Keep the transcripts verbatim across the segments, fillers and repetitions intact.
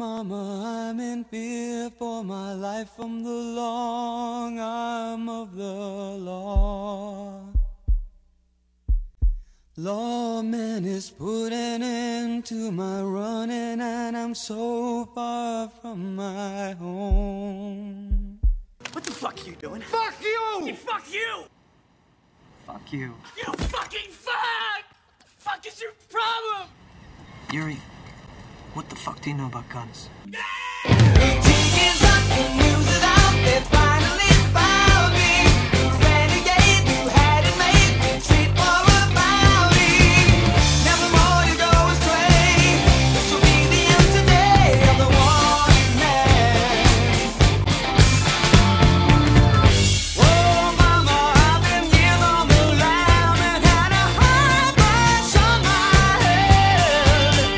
mama, I'm in fear for my life from the long arm of the law. Lawman is putting an end to my running, and I'm so far from my home. What the fuck are you doing? Fuck you! Hey, fuck you! Fuck you. You fucking fuck! What the fuck is your problem? Yuri, what the fuck do you know about guns? Finally found me, renegade, you had it made, treat for a bounty. Never more you go astray. This will be the end today of the wanted man. Oh, mama, I've been years on the lam and had a high price on my head.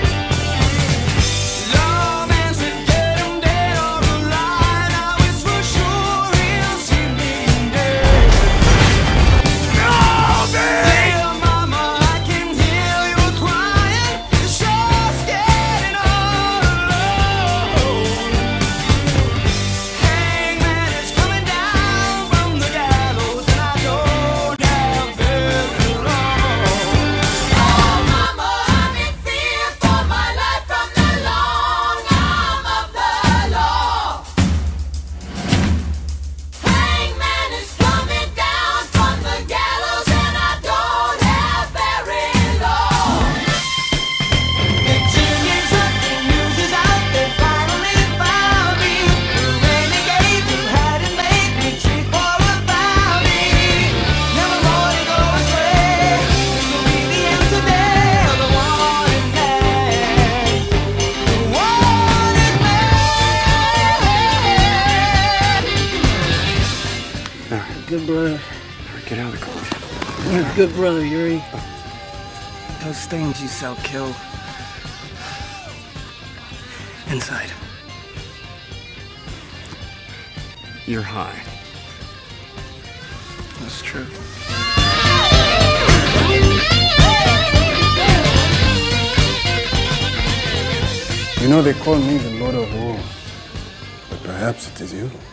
Lawman said get him dead or alive. Now it's for sure he'll see me dead. Dear mama, I can hear you crying. You're sure getting all alone. Hangman is coming down from the gallows, and I don't have very long. Oh, mama, I'm in fear for my life from the long arm of the law. Hangman is coming down from the gallows, and I don't have very long. The chimney's up, the news is out, they finally found me. The renegade who hadn't made me treat for a bounty. Never more to go astray. This will be the end today of the wanted man. The wanted man. Good brother. Get out of the car. You're a good brother, Yuri. Those things you sell kill. Inside. You're high. That's true. You know, they call me the Lord of War, but perhaps it is you.